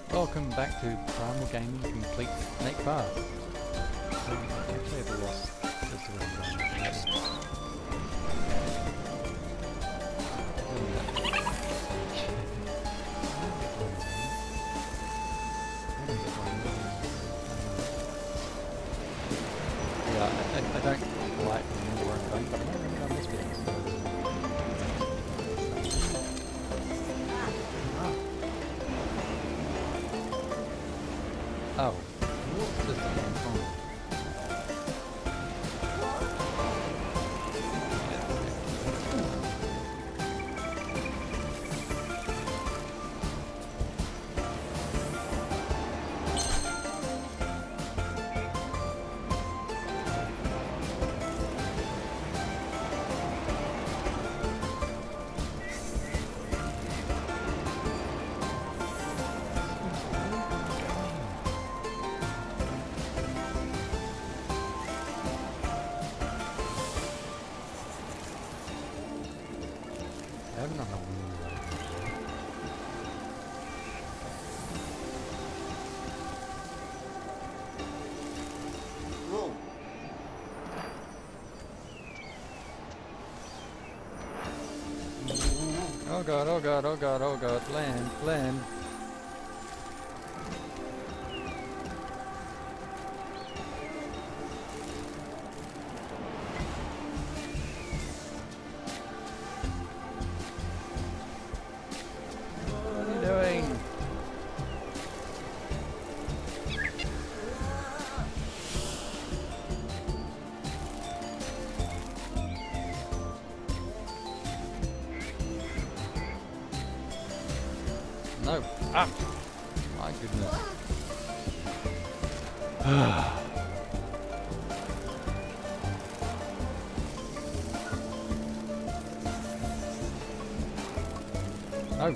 Welcome back to Primal Gaming Complete Snake Path. Actually, I've lost just a little bit. Yeah, I don't quite remember where I'm going, but I don't remember on this bit. Oh. Just a long phone. I don't know how we Whoa. Oh god, oh god, oh god, oh god, land, land. What are you doing? No. Ah! My goodness. No.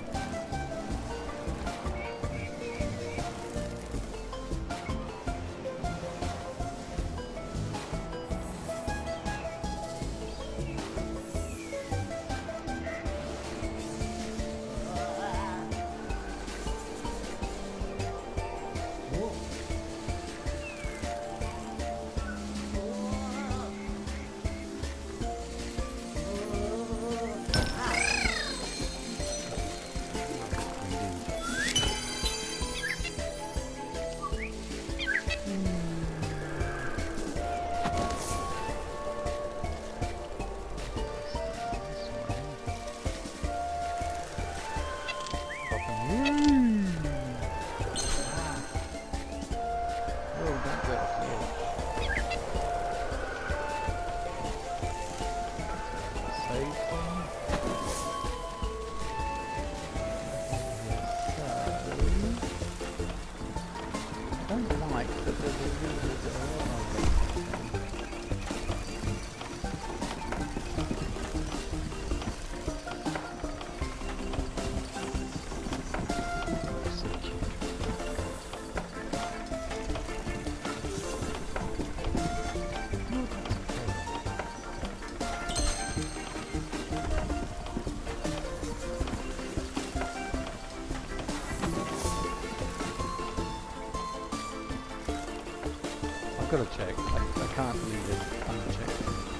I've got to check. I can't leave it unchecked.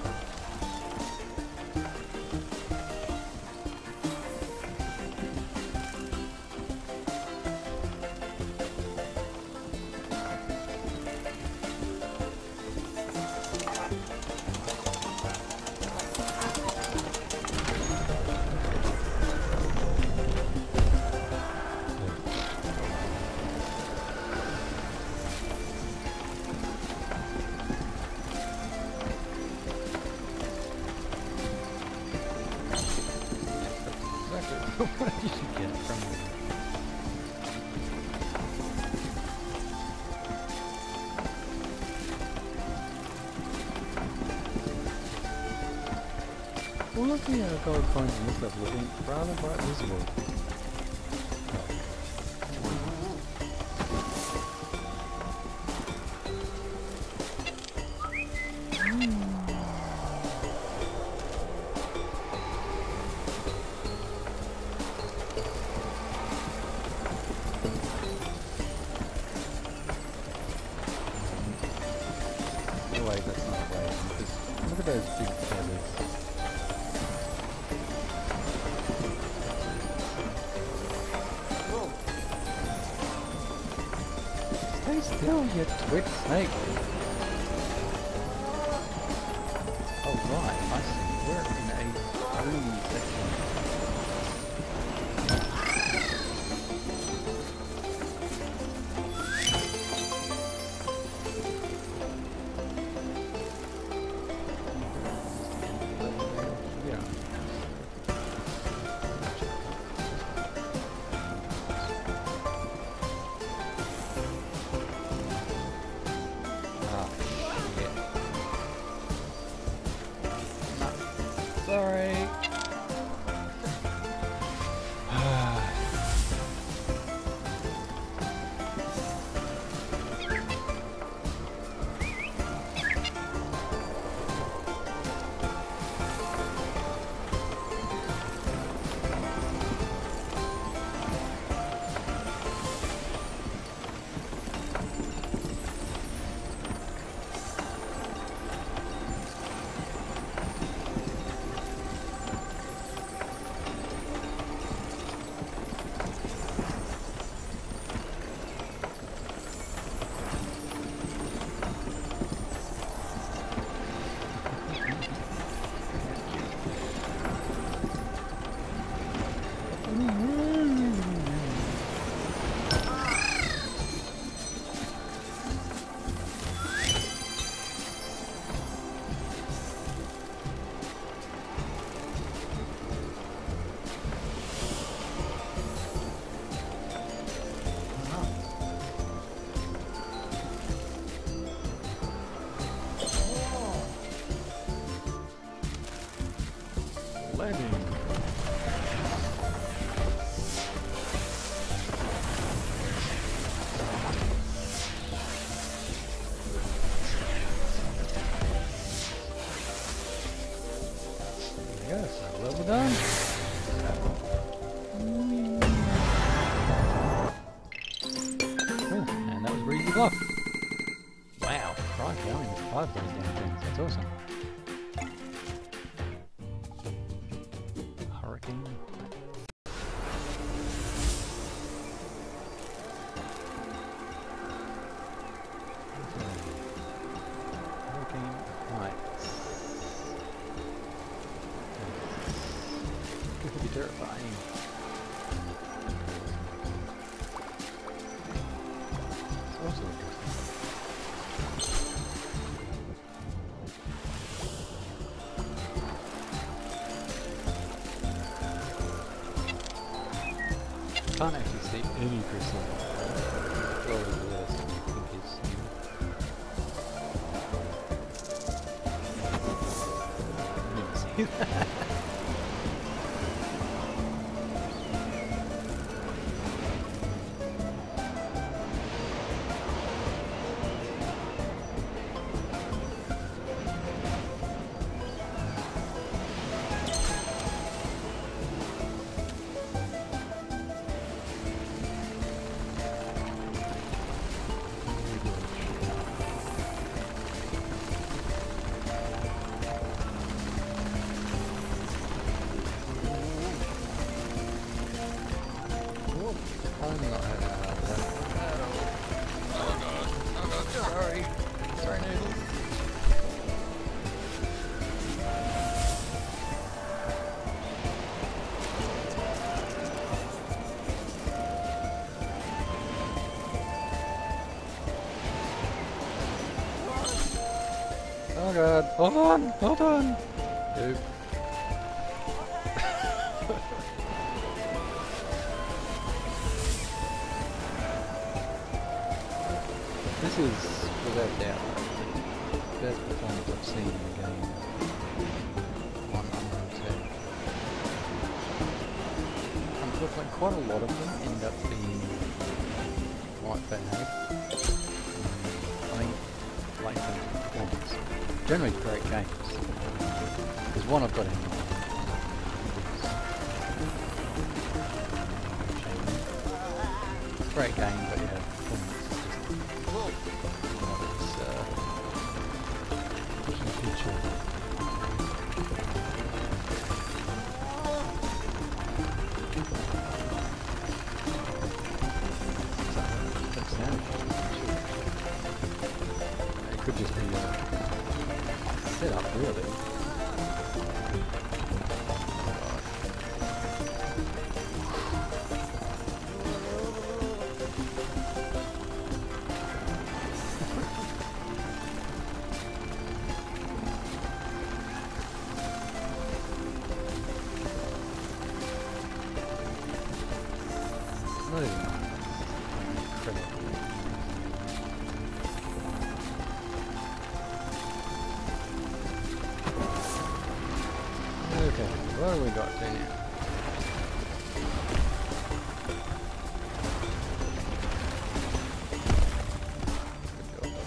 What did you get from me? Well, looking at our gold coins in this level looking rather quite visible. those big feathers. Stay still, you twig snake! Oh right, I see. We're in a green section. Sorry. Landing. There we go, so level done. Oh, and that was Breezy Block. Wow, right, I only missed 5 of those damn things, that's awesome. Hurricane. Hurricane Heights. This could be terrifying. It's also interesting. Can't actually see any crystal. Well, I think it's you. See that? Sorry, Noodles. Oh god, hold on, hold on! Nope. This is, without doubt, the best performance I've seen in the game. 100%. Unfortunately, quite a lot of them end up being quite bad. I mean, like the performance. Generally great games. There's one I've got in mind. Great game, but yeah, performance is just not as pushing future. really. Not even incredible. Okay, what have we got to now? Good job.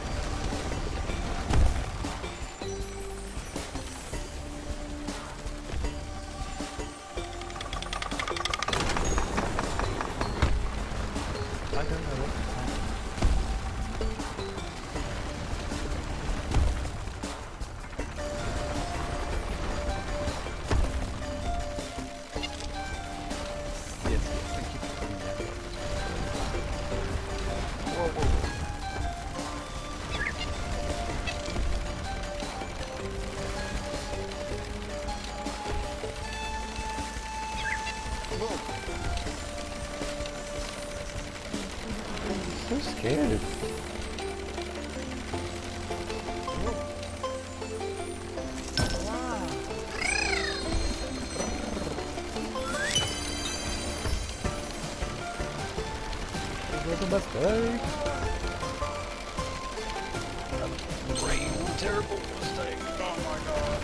I don't know what to say. Yes, yes, thank you for coming down. Whoa, whoa, whoa. I'm so scared. It was a mistake. A terrible mistake. Oh my god.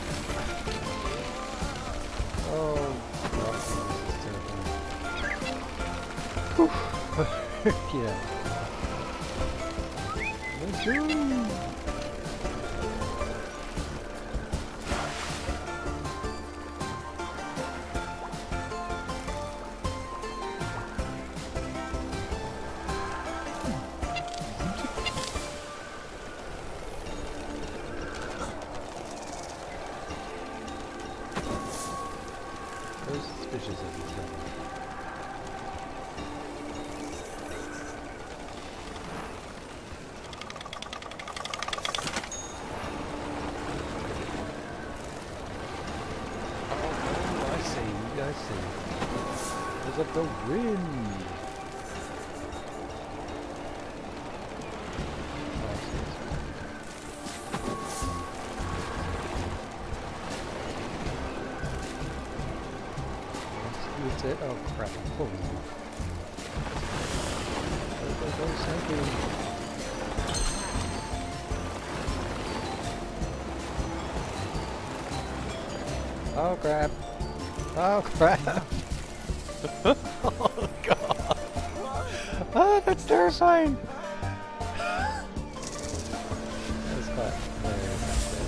Oh, God, this is terrible. Yeah. Let's go. Very suspicious of each other. Oh, I see, I see. Because of the wind. Oh, I see. That's it. Oh crap, I'm falling off. Go, Sandy. Oh crap. Oh crap. Oh god. Oh, that's terrifying. That's quite hilarious actually.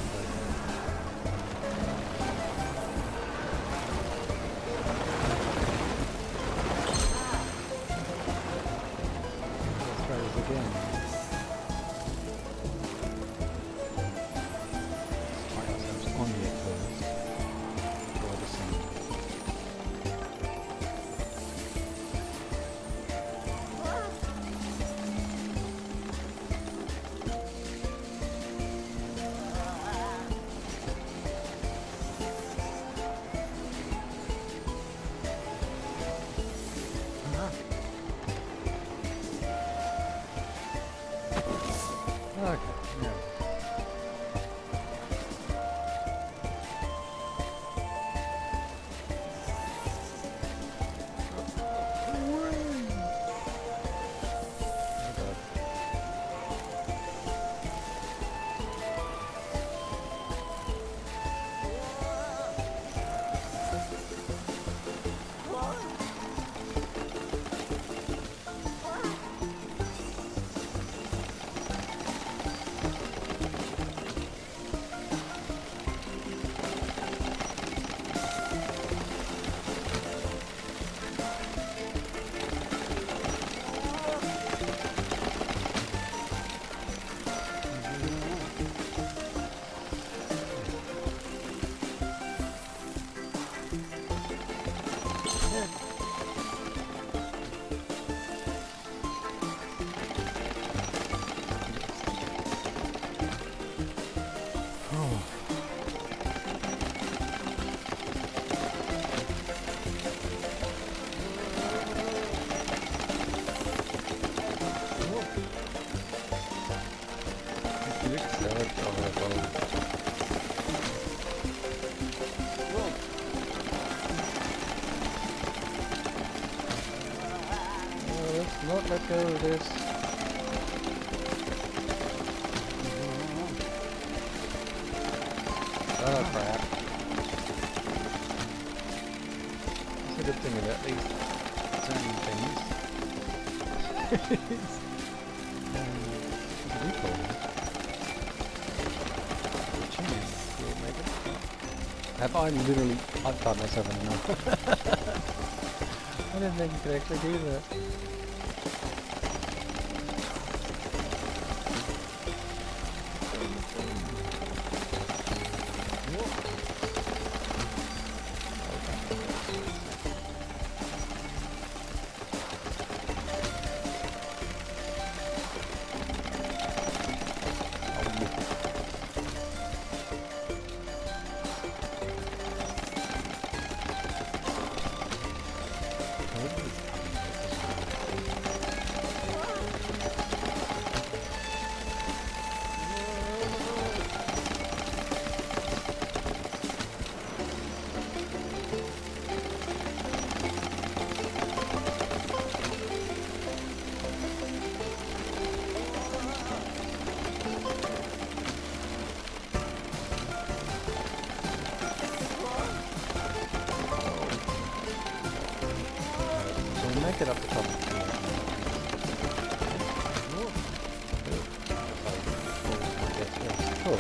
Let's try this again. Let's try ourselves on the first. Try the same. Let's not let go of this. Oh crap. That's a good thing about these turning things. What do we call them? Yeah, maybe. Have I literally... I've tied myself in a knot. I didn't think you could actually do that. Make it up the top. Cool.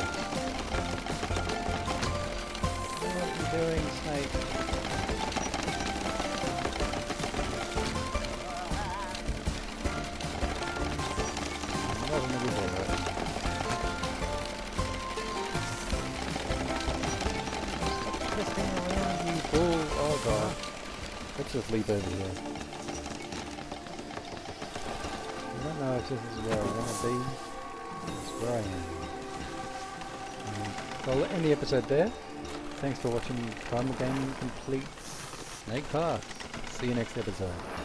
What are you doing, Snake? Not in the middle of it. Stop twisting around, you fool! Oh god. Let's just leap over here. I don't know if this is where I want to be. It's where I am. So I'll end the episode there. Thanks for watching Primal Gaming Complete Snake Pass. See you next episode.